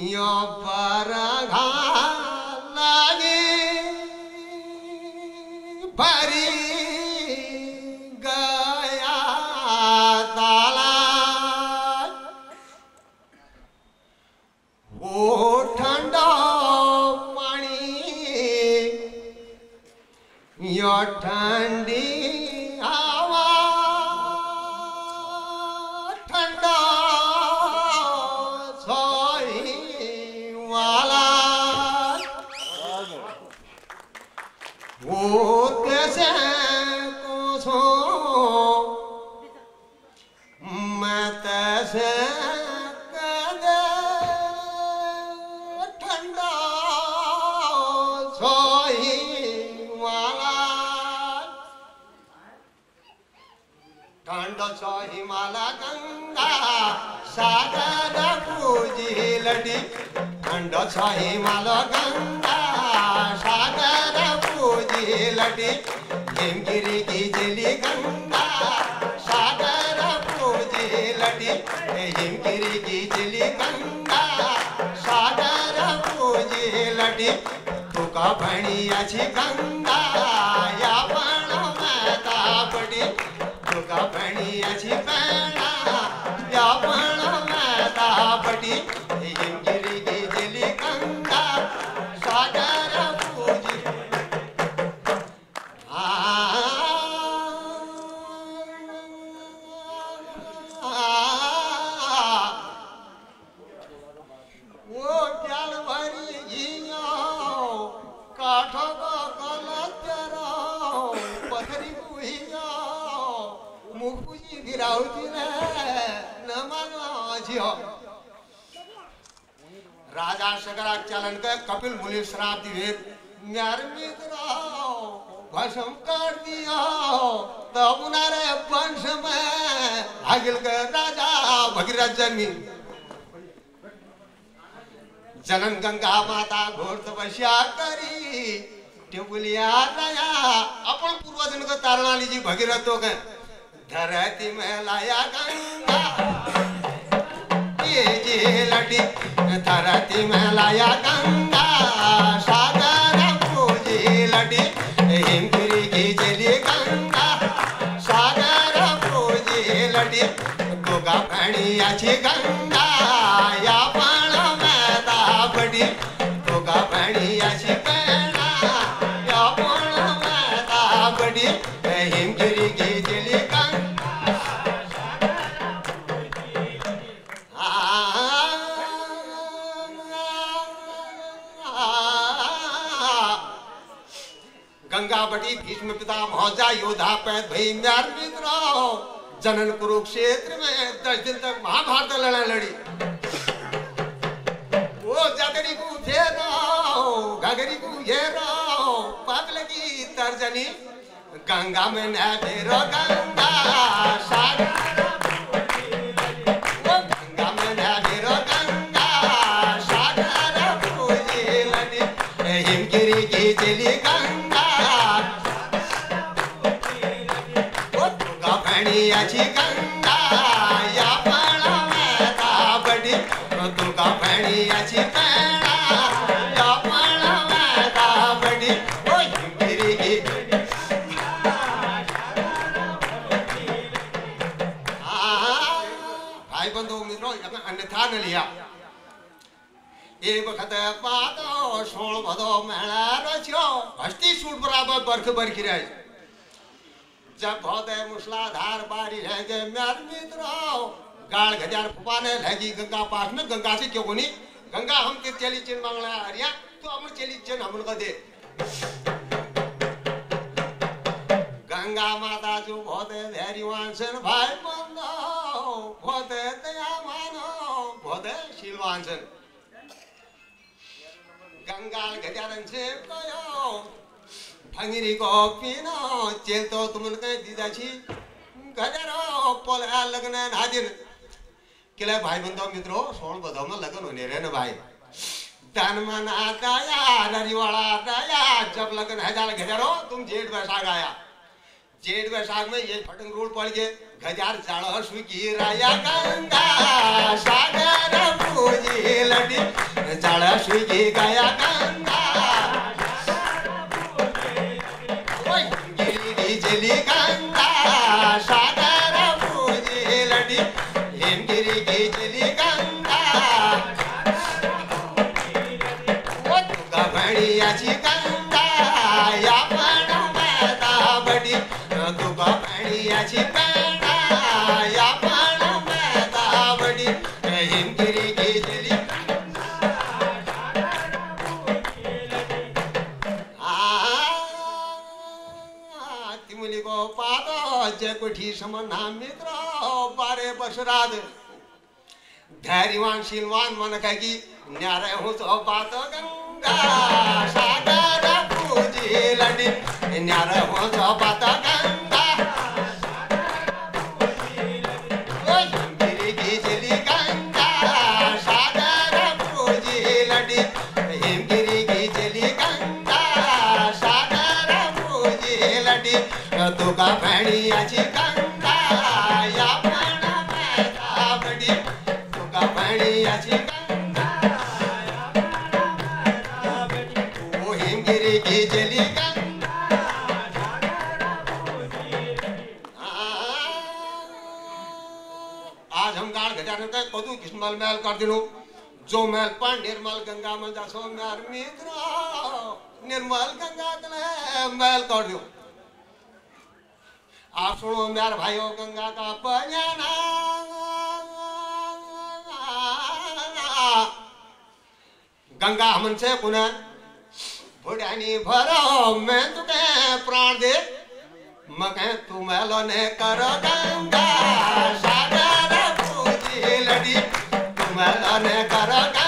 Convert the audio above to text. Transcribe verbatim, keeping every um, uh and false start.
यो बरघा लगी भरी गया ताला वो ठंडा पानी यो ठंडी हवा ठंडा सोई वाला वो कैसे को सो मैं तैसे कदे ठंडा सोई वाला ठंडा सोई माला गंगा सागर पूजी लड़ी ठंडा सोई माला गंगा सागर पूजी लड़ी हिमगिरी की जली गंगा सागर पूजी लड़ी हिमगिरी की जली गंगा सागर पूजी लड़ी तुका भणी अच्छी गंगा या पण मैता पड़ी तुका भणी अच्छी पैना या पण मैता पड़ी हिमगिरी की जली गंगा सागर पूजी वो जल भरी जियो काठो को कलत्तरो पथरी कुहियो मुकुजी गिराउती ने नमनो जियो राजा शकराक चलन के कपिल मुनि श्राप दिवे म्यार मित्रो भस्म कर दियो तब उनारे वंश में आगिल के राजा भगीरथ जन्मी जनन गंगा माता घोर तपस्या करी टेबुलिया राया अपन पूर्वजन को तारणा लीजी भगीरथों के धरती में लाया गंगा ये जी लड़ी धरती में लाया गंगा सागर पूजी लड़ी हिमगिरी की जली गंगा सागर पूजी लड़ी गोगा भणी अच्छी गंगा या पण मैदा बड़ी गोगा भणी अच्छी पैना या पण मैदा बड़ी हिमगिरी की जली गंगा गंगा बड़ी भीष्म पिता मौजा योद्धा पैद भई म्यार मित्रो जनन कुरुक्षेत्र में दस दिन तक महाभारत लड़ाई लड़ी वो जगरी को घेरो घगरी को घेरो पाप लगी तर्जनी गंगा में न घेरो गंगा सागर वो गंगा में न घेरो गंगा सागर पूजी लड़ी हिमगिरी की जली गंगा अच्छी गंगा या पण मैदा बड़ी तुका भणी अच्छी पैना या पण मैदा बड़ी ओ हिमगिरी की भाई बंधु मित्रों अन्यथा न लिया एक वक्त पादो सोल भदो मेला रचो हस्ती सूट बराबर बरख बरखी रहे जब बहुत है मूसलाधार बारी रह गए म्यार मित्रों गाड़ गजार फुपाने लगी गंगा पास में गंगा से क्यों कोनी गंगा हम के चली चिन मांगला हरिया तो हम चली चिन हम लोग दे गंगा माता जो बहुत है धैर्यवान सन भाई बंदो बहुत है दया मानो बहुत है शीलवान सन गंगा गजारन से कयो भंगिरी को पीनो चेल तो तुमन के दीदा छी गजरो पोल लगन नादिन केले भाई बंधो मित्रों सोल बधो में लगन होने रे न भाई धन मन आया नरीवाड़ा आया जब लगन हजार गजरो तुम जेठ बैसाख आया जेठ बैसाख में ये फटंग रोड पड़ गए गजार जाड़ो सुकी राया गंगा सागर पूजी लड़ी सुगी गया गंगा गिरी जली गंगा सागर पूजे लड़ी हिमगिरी की जली गंगा वो तुका भणियाची गंगा या पण मैदा बड़ी तुका भणियाची पेड़ा या पण मैदा बड़ी हिमगिरी की जली जय कुठी समना मित्र बारे बसराद धैर्यवान शीलवान मन कहेगी न्यारे हो तो बात गंगा सागर पूजी लड़ी न्यारे हो तो बात गंगा हिमगिरी की जली गंगा सागर पूजी लड़ी हिमगिरी की जली गंगा सागर पूजी लड़ी तुका भणियाची गंगा या पण मैदा बड़ी तुका भणियाची गंगा या पण मैदा बड़ी वो हिमगिरी की जली गंगा आज हम गाड़ गजानन का कदू किस्मल मैल कर दिलो जो मैल पर निर्मल गंगा में जासो म्यार मित्र निर्मल गंगा कले मैल कर दियो आप सुनो मेरे भाइयों गंगा का बयाना गंगा हमन से कुना बुढ़ानी भरो मैं तुके प्राण दे मगे तू मैलो ने करो गंगा सागर पूजी लड़ी तू मैलो ने करो